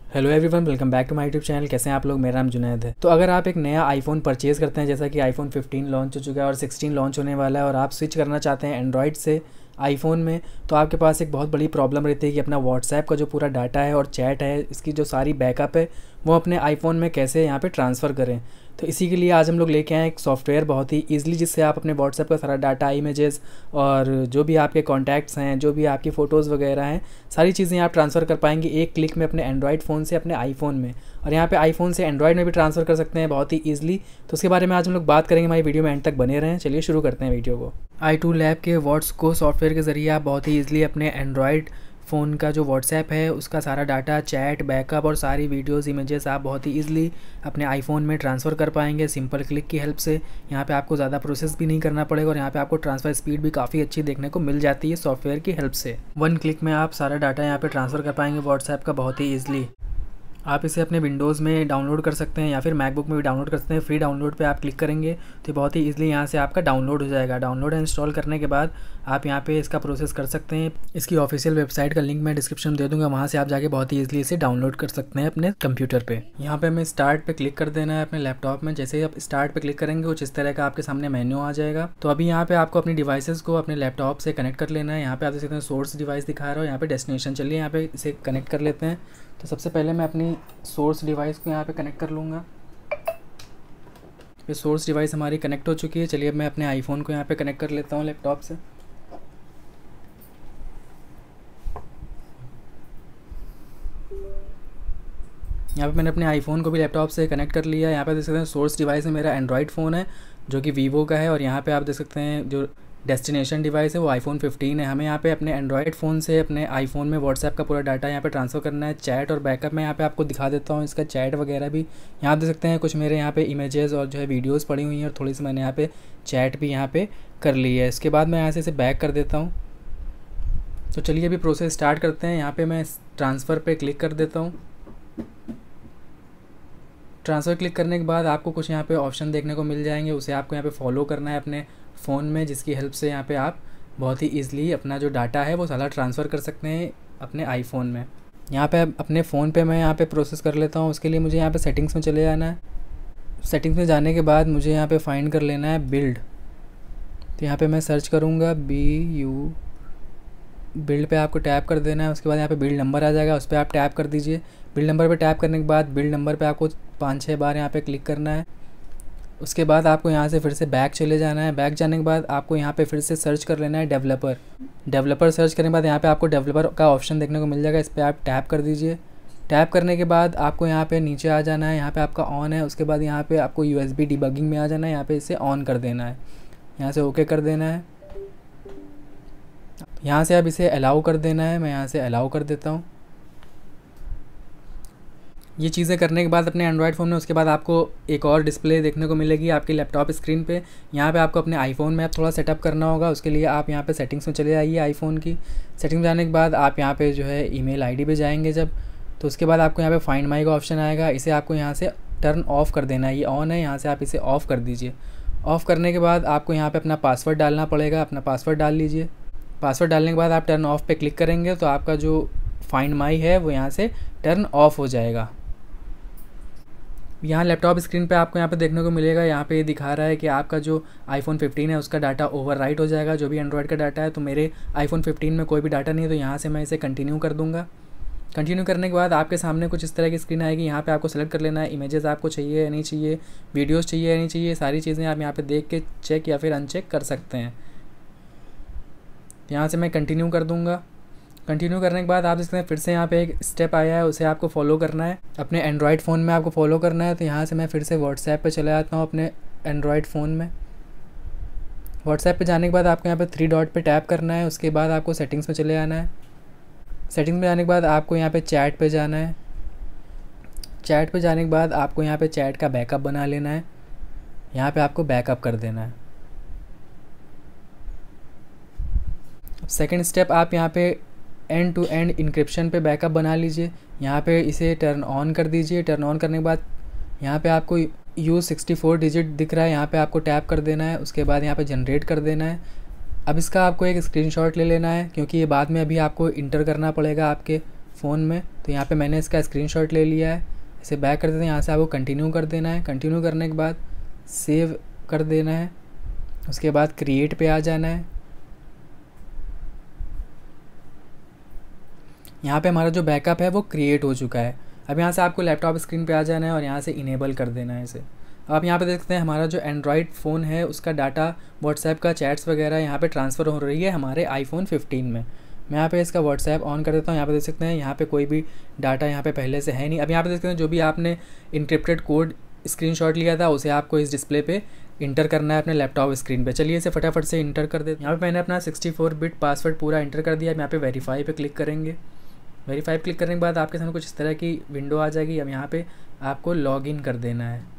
Hello everyone, welcome back to my YouTube channel. कैसे हैं आप लोग? मेरा नाम जुनैद है। तो अगर आप एक नया आईफोन परचेज़ करते हैं, जैसा कि आईफोन 15 लॉन्च हो चुका है और 16 लॉन्च होने वाला है, और आप स्विच करना चाहते हैं एंड्रॉयड से आईफोन में, तो आपके पास एक बहुत बड़ी प्रॉब्लम रहती है कि अपना व्हाट्सएप का जो पूरा डाटा है और चैट है, इसकी जो सारी बैकअप है, वो अपने आईफोन में कैसे यहाँ पे ट्रांसफ़र करें। तो इसी के लिए आज हम लोग लेके आए एक सॉफ्टवेयर बहुत ही ईजिली, जिससे आप अपने व्हाट्सएप का सारा डाटा, इमेजेस और जो भी आपके कॉन्टैक्ट्स हैं, जो भी आपकी फ़ोटोज़ वगैरह हैं, सारी चीज़ें आप ट्रांसफ़र कर पाएंगे एक क्लिक में अपने एंड्रॉयड फ़ोन से अपने आईफोन में। और यहाँ पे आईफोन से एंड्रॉयड में भी ट्रांसफ़र कर सकते हैं बहुत ही ईजिली। तो उसके बारे में आज हम लोग बात करेंगे। हमारी वीडियो में एंड तक बने रहें। चलिए शुरू करते हैं वीडियो को। i2 लैब के व्हाट्स को सॉफ्टवेयर के ज़रिए आप बहुत ही ईजिली अपने एंड्रॉयड फ़ोन का जो व्हाट्सएप है, उसका सारा डाटा, चैट, बैकअप और सारी वीडियोस, इमेजेस आप बहुत ही ईजिली अपने आईफोन में ट्रांसफ़र कर पाएंगे सिंपल क्लिक की हेल्प से। यहाँ पे आपको ज़्यादा प्रोसेस भी नहीं करना पड़ेगा और यहाँ पे आपको ट्रांसफ़र स्पीड भी काफ़ी अच्छी देखने को मिल जाती है सॉफ्टवेयर की हेल्प से। 1 क्लिक में आप सारा डाटा यहाँ पे ट्रांसफ़र कर पाएंगे व्हाट्सएप का बहुत ही ईजिली। आप इसे अपने विंडोज़ में डाउनलोड कर सकते हैं या फिर मैकबुक में भी डाउनलोड कर सकते हैं। फ्री डाउनलोड पे आप क्लिक करेंगे तो बहुत ही ईजिली यहाँ से आपका डाउनलोड हो जाएगा। डाउनलोड इंस्टॉल करने के बाद आप यहाँ पे इसका प्रोसेस कर सकते हैं। इसकी ऑफिशियल वेबसाइट का लिंक मैं डिस्क्रिप्शन में दे दूँगा, वहाँ से आप जाके बहुत ही ईजिली इसे डाउनलोड कर सकते हैं अपने कंप्यूटर पर। यहाँ पर हमें स्टार्ट पर क्लिक कर देना है अपने लैपटॉप में। जैसे ही आप स्टार्ट पर क्लिक करेंगे कुछ इस तरह का आपके सामने मेन्यू आ जाएगा। तो अभी यहाँ पर आपको अपनी डिवाइसेस को अपने लैपटॉप से कनेक्ट कर लेना है। यहाँ पर आप देख सकते हैं सोर्स डिवाइस दिखा रहा है और यहाँ पर डेस्टिनेशन। चलिए यहाँ पे इसे कनेक्ट कर लेते हैं। तो सबसे पहले मैं अपनी सोर्स डिवाइस को यहाँ पे कनेक्ट कर लूँगा। ये सोर्स डिवाइस हमारी कनेक्ट हो चुकी है। चलिए अब मैं अपने आईफोन को यहाँ पे कनेक्ट कर लेता हूँ लैपटॉप से। यहाँ पे मैंने अपने आईफोन को भी लैपटॉप से कनेक्ट कर लिया। यहाँ पे देख सकते हैं सोर्स डिवाइस में मेरा एंड्रॉयड फ़ोन है जो कि वीवो का है, और यहाँ पे आप देख सकते हैं जो डेस्टिनेशन डिवाइस है वो आईफोन 15 है। हमें यहाँ पे अपने एंड्रॉयड फ़ोन से अपने आईफोन में व्हाट्सएप का पूरा डाटा यहाँ पे ट्रांसफ़र करना है। चैट और बैकअप में यहाँ पे आपको दिखा देता हूँ इसका चैट वगैरह भी। यहाँ देख सकते हैं कुछ मेरे यहाँ पे इमेजेस और जो है वीडियोस पड़ी हुई हैं, और थोड़ी सी मैंने यहाँ पे चैट भी यहाँ पे कर ली है। इसके बाद मैं यहाँ से इसे बैक कर देता हूँ। तो चलिए अभी प्रोसेस स्टार्ट करते हैं। यहाँ पर मैं ट्रांसफ़र पर क्लिक कर देता हूँ। ट्रांसफ़र क्लिक करने के बाद आपको कुछ यहाँ पे ऑप्शन देखने को मिल जाएंगे, उसे आपको यहाँ पे फॉलो करना है अपने फ़ोन में, जिसकी हेल्प से यहाँ पे आप बहुत ही ईजिली अपना जो डाटा है वो सारा ट्रांसफ़र कर सकते हैं अपने आईफोन में। यहाँ पे अपने फ़ोन पे मैं यहाँ पे प्रोसेस कर लेता हूँ। उसके लिए मुझे यहाँ पे सेटिंग्स में चले जाना है। सेटिंग्स में जाने के बाद मुझे यहाँ पे फाइंड कर लेना है बिल्ड। तो यहाँ पर मैं सर्च करूँगा BU। बिल्ड पे आपको टैप कर देना है। उसके बाद यहाँ पे बिल्ड नंबर आ जाएगा, उस पर आप टैप कर दीजिए। बिल्ड नंबर पे टैप करने के बाद बिल्ड नंबर पे आपको 5-6 बार यहाँ पे क्लिक करना है। उसके बाद आपको यहाँ से फिर से बैक चले जाना है। बैक जाने के बाद आपको यहाँ पे फिर से सर्च कर लेना है डेवलपर सर्च करने के बाद यहाँ पे आपको डेवलपर का ऑप्शन देखने को मिल जाएगा, इस पर आप टैप कर दीजिए। टैप करने के बाद आपको यहाँ पे नीचे आ जाना है। यहाँ पे आपका ऑन है। उसके बाद यहाँ पे आपको USB डिबगिंग में आ जाना है। यहाँ पे इसे ऑन कर देना है। यहाँ से ओके कर देना है। यहाँ से अब इसे अलाउ कर देना है। मैं यहाँ से अलाउ कर देता हूँ। ये चीज़ें करने के बाद अपने एंड्रॉयड फ़ोन में उसके बाद आपको एक और डिस्प्ले देखने को मिलेगी आपकी लैपटॉप स्क्रीन पे। यहाँ पे आपको अपने आईफोन में थोड़ा सेटअप करना होगा। उसके लिए आप यहाँ पे सेटिंग्स में चले जाइए। आईफोन की सेटिंग में जाने के बाद आप यहाँ पे जो है ईमेल आईडी पे जाएंगे जब, तो उसके बाद आपको यहाँ पे फाइंड माई का ऑप्शन आएगा। इसे आपको यहाँ से टर्न ऑफ कर देना है। ये ऑन है, यहाँ से आप इसे ऑफ़ कर दीजिए। ऑफ़ करने के बाद आपको यहाँ पर अपना पासवर्ड डालना पड़ेगा। अपना पासवर्ड डाल लीजिए। पासवर्ड डालने के बाद आप टर्न ऑफ पे क्लिक करेंगे तो आपका जो फाइंड माई है वो यहाँ से टर्न ऑफ हो जाएगा। यहाँ लैपटॉप स्क्रीन पे आपको यहाँ पे देखने को मिलेगा, यहाँ पे ये दिखा रहा है कि आपका जो आईफोन 15 है उसका डाटा ओवरराइट हो जाएगा, जो भी एंड्रॉयड का डाटा है। तो मेरे आईफोन 15 में कोई भी डाटा नहीं है, तो यहाँ से मैं इसे कंटिन्यू कर दूँगा। कंटिन्यू करने के बाद आपके सामने कुछ इस तरह की स्क्रीन आएगी। यहाँ पे आपको सेलेक्ट कर लेना है इमेजेस आपको चाहिए या नहीं चाहिए, वीडियोज़ चाहिए या नहीं चाहिए। सारी चीज़ें आप यहाँ पर देख के चेक या फिर अनचेक कर सकते हैं। यहाँ से मैं कंटिन्यू कर दूँगा। कंटिन्यू करने के बाद आप देखते हैं फिर से यहाँ पे एक स्टेप आया है, उसे आपको फॉलो करना है। अपने एंड्रॉयड फ़ोन में आपको फॉलो करना है। तो यहाँ से मैं फिर से व्हाट्सएप पे चला जाता हूँ अपने एंड्रॉयड फ़ोन में। व्हाट्सएप पे जाने के बाद आपको यहाँ पे 3 डॉट पे टैप करना है। उसके बाद आपको सेटिंग्स में चले जाना है। सेटिंग्स में जाने के बाद आपको यहाँ पे चैट पे जाना है। चैट पे जाने के बाद आपको यहाँ पे चैट का बैकअप बना लेना है। यहाँ पे आपको बैकअप कर देना है। सेकेंड स्टेप आप यहाँ पे एंड टू एंड इंक्रिप्शन पे बैकअप बना लीजिए। यहाँ पे इसे टर्न ऑन कर दीजिए। टर्न ऑन करने के बाद यहाँ पे आपको यूज़ 64 डिजिट दिख रहा है, यहाँ पे आपको टैप कर देना है। उसके बाद यहाँ पे जनरेट कर देना है। अब इसका आपको एक स्क्रीनशॉट ले लेना है, क्योंकि ये बाद में अभी आपको इंटर करना पड़ेगा आपके फ़ोन में। तो यहाँ पे मैंने इसका स्क्रीनशॉट ले लिया है। इसे बैक कर देते हैं। यहाँ से आपको कंटिन्यू कर देना है। कंटिन्यू करने के बाद सेव कर देना है। उसके बाद क्रिएट पे आ जाना है। यहाँ पे हमारा जो बैकअप है वो क्रिएट हो चुका है। अब यहाँ से आपको लैपटॉप स्क्रीन पे आ जाना है और यहाँ से इनेबल कर देना है इसे। आप यहाँ पे देख सकते हैं हमारा जो एंड्रॉयड फ़ोन है उसका डाटा व्हाट्सएप का चैट्स वगैरह यहाँ पे ट्रांसफ़र हो रही है हमारे आईफोन 15 में। मैं यहाँ पे इसका व्हाट्सएप ऑन कर देता हूँ। यहाँ पे देख सकते हैं यहाँ पे कोई भी डाटा यहाँ पे पहले से है नहीं। अब यहाँ पे देख सकते हैं जो भी आपने इनक्रिप्टेड कोड स्क्रीनशॉट लिया था उसे आपको इस डिस्प्ले पे इंटर करना है अपने लैपटॉप स्क्रीन पे। चलिए इसे फटाफट से इंटर कर देते हैं। यहाँ पे मैंने अपना 64 बिट पासवर्ड पूरा इंटर कर दिया। अब यहाँ पे वेरीफाई पे क्लिक करेंगे। वेरीफाई क्लिक करने के बाद आपके सामने कुछ इस तरह की विंडो आ जाएगी। अब यहाँ पे आपको लॉग इन कर देना है।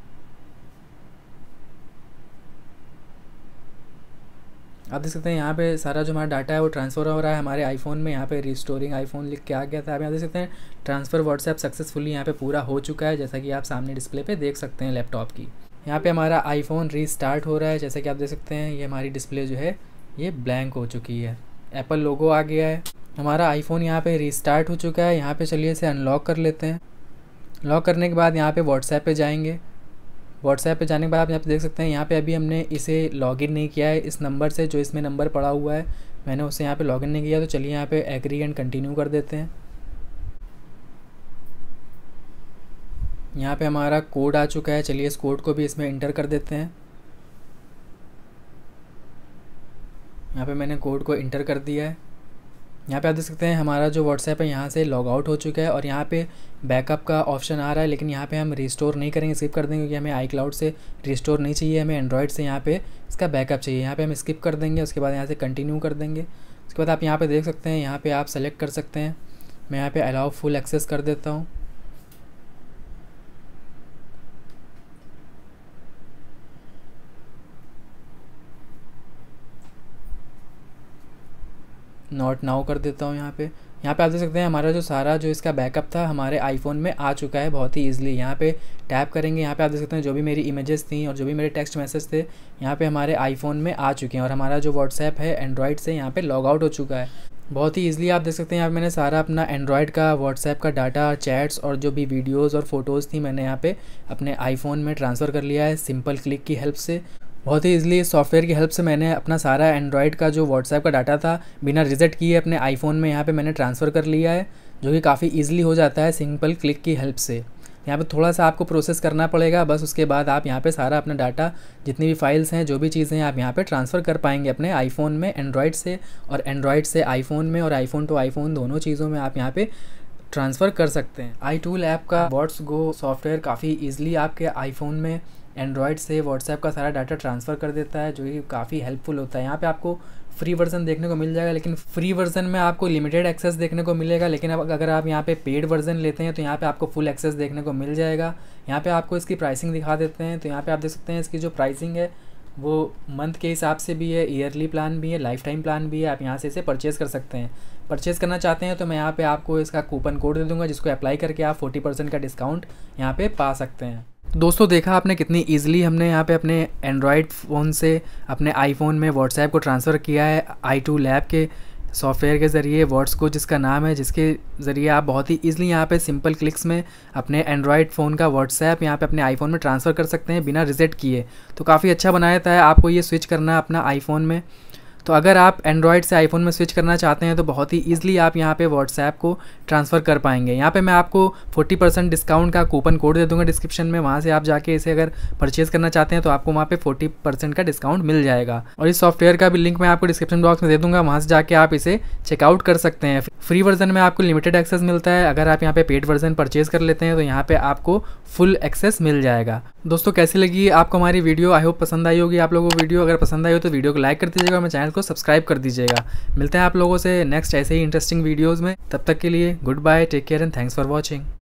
आप देख सकते हैं यहाँ पे सारा जो हमारा डाटा है वो ट्रांसफ़र हो रहा है हमारे आईफोन में। यहाँ पे रिस्टोरिंग आईफोन लिख के आ गया था। आप यहाँ देख सकते हैं ट्रांसफ़र व्हाट्सएप सक्सेसफुली यहाँ पे पूरा हो चुका है, जैसा कि आप सामने डिस्प्ले पे देख सकते हैं लैपटॉप की। यहाँ पे हमारा आईफोन रीस्टार्ट हो रहा है। जैसा कि आप देख सकते हैं ये हमारी डिस्प्ले जो है ये ब्लैंक हो चुकी है। एप्पल लोगो आ गया है। हमारा आईफोन यहाँ पे रीस्टार्ट हो चुका है। यहाँ पे चलिए इसे अनलॉक कर लेते हैं। लॉक करने के बाद यहाँ पे व्हाट्सएप पे जाएंगे। व्हाट्सएप पे जाने के बाद आप यहाँ पे देख सकते हैं यहाँ पे अभी हमने इसे लॉगिन नहीं किया है इस नंबर से जो इसमें नंबर पड़ा हुआ है, मैंने उसे यहाँ पे लॉगिन नहीं किया। तो चलिए यहाँ पे एग्री एंड कंटिन्यू कर देते हैं। यहाँ पे हमारा कोड आ चुका है। चलिए इस कोड को भी इसमें इंटर कर देते हैं। यहाँ पे मैंने कोड को इंटर कर दिया है। यहाँ पे आप देख सकते हैं हमारा जो व्हाट्सएप है यहाँ से लॉग आउट हो चुका है और यहाँ पे बैकअप का ऑप्शन आ रहा है, लेकिन यहाँ पे हम रिस्टोर नहीं करेंगे, स्किप कर देंगे क्योंकि हमें आई क्लाउड से रिस्टोर नहीं चाहिए, हमें एंड्रॉयड से यहाँ पे इसका बैकअप चाहिए। यहाँ पे हम स्किप कर देंगे। उसके बाद यहाँ से कंटिन्यू कर देंगे। उसके बाद आप यहाँ पे देख सकते हैं यहाँ पे आप सेलेक्ट कर सकते हैं। मैं यहाँ पे अलाउ फुल एक्सेस कर देता हूँ। नॉट नाउ कर देता हूँ। यहाँ पे आप देख सकते हैं हमारा जो सारा जो इसका बैकअप था हमारे आईफोन में आ चुका है बहुत ही ईजिली। यहाँ पे टैप करेंगे। यहाँ पे आप देख सकते हैं जो भी मेरी इमेजेस थी और जो भी मेरे टेक्स्ट मैसेज थे यहाँ पे हमारे आईफोन में आ चुके हैं और हमारा जो व्हाट्सएप है एंड्रॉयड से यहाँ पे लॉग आउट हो चुका है बहुत ही ईजिली। आप देख सकते हैं यहाँ पे मैंने सारा अपना एंड्रॉयड का व्हाट्सएप का डाटा, चैट्स और जो भी वीडियोज़ और फोटोज़ थी मैंने यहाँ पे अपने आईफोन में ट्रांसफ़र कर लिया है सिंपल क्लिक की हेल्प से। बहुत ही ईजिली इस सॉफ्टवेयर की हेल्प से मैंने अपना सारा एंड्रॉयड का जो व्हाट्सएप का डाटा था बिना रिजेक्ट किए अपने आईफोन में यहाँ पे मैंने ट्रांसफ़र कर लिया है, जो कि काफ़ी ईजिली हो जाता है सिंपल क्लिक की हेल्प से। यहाँ पे थोड़ा सा आपको प्रोसेस करना पड़ेगा बस, उसके बाद आप यहाँ पे सारा अपना डाटा जितनी भी फाइल्स हैं जो भी चीज़ें हैं आप यहाँ पे ट्रांसफ़र कर पाएंगे अपने आईफोन में एंड्रॉयड से, और एंड्रॉयड से आईफोन में और आईफोन टू आईफोन दोनों चीज़ों में आप यहाँ पे ट्रांसफ़र कर सकते हैं। iTool ऐप का व्हाट्स गो सॉफ्टवेयर काफ़ी ईजिली आपके आईफोन में एंड्रॉयड से व्हाट्सएप का सारा डाटा ट्रांसफ़र कर देता है, जो कि काफ़ी हेल्पफुल होता है। यहाँ पे आपको फ्री वर्जन देखने को मिल जाएगा, लेकिन फ्री वर्जन में आपको लिमिटेड एक्सेस देखने को मिलेगा, लेकिन अब अगर आप यहाँ पे पेड वर्जन लेते हैं तो यहाँ पे आपको फुल एक्सेस देखने को मिल जाएगा। यहाँ पे आपको इसकी प्राइसिंग दिखा देते हैं। तो यहाँ पे आप देख सकते हैं इसकी जो प्राइसिंग है वो मंथ के हिसाब से भी है, ईयरली प्लान भी है, लाइफ टाइम प्लान भी है। आप यहाँ से इसे परचेज़ कर सकते हैं। परचेज़ करना चाहते हैं तो मैं यहाँ पे आपको इसका कूपन कोड दे दूँगा, जिसको अप्लाई करके आप 40% का डिस्काउंट यहाँ पे पा सकते हैं। दोस्तों देखा आपने कितनी ईजिली हमने यहाँ पे अपने एंड्रॉयड फ़ोन से अपने आईफोन में व्हाट्सएप को ट्रांसफ़र किया है iTool ऐप के सॉफ्टवेयर के ज़रिए, व्हाट्स को जिसका नाम है, जिसके ज़रिए आप बहुत ही ईजिली यहाँ पे सिंपल क्लिक्स में अपने एंड्रॉयड फ़ोन का व्हाट्सएप यहाँ पे अपने आईफोन में ट्रांसफ़र कर सकते हैं बिना रिसेट किए। तो काफ़ी अच्छा बनाया था। आपको ये स्विच करना है अपना आईफोन में। तो अगर आप एंड्रॉयड से आईफोन में स्विच करना चाहते हैं तो बहुत ही ईजिली आप यहाँ पे व्हाट्सएप को ट्रांसफ़र कर पाएंगे। यहाँ पे मैं आपको 40% डिस्काउंट का कूपन कोड दे दूँगा डिस्क्रिप्शन में, वहाँ से आप जाके इसे अगर परचेज़ करना चाहते हैं तो आपको वहाँ पे 40% का डिस्काउंट मिल जाएगा। और इस सॉफ्टवेयर का भी लिंक मैं आपको डिस्क्रिप्शन बॉक्स में दे दूँगा, वहाँ से जाके आप इसे चेकआउट कर सकते हैं। फ्री वर्जन में आपको लिमिटेड एक्सेस मिलता है, अगर आप यहाँ पे पेड वर्जन परचेज़ कर लेते हैं तो यहाँ पे आपको फुल एक्सेस मिल जाएगा। दोस्तों कैसी लगी आपको हमारी वीडियो? आई होप पसंद आई होगी आप लोगों को वीडियो। अगर पसंद आई हो तो वीडियो को लाइक कर दीजिएगा और मेरे चैनल को सब्सक्राइब कर दीजिएगा। मिलते हैं आप लोगों से नेक्स्ट ऐसे ही इंटरेस्टिंग वीडियोज़ में। तब तक के लिए goodbye, take care and thanks for watching.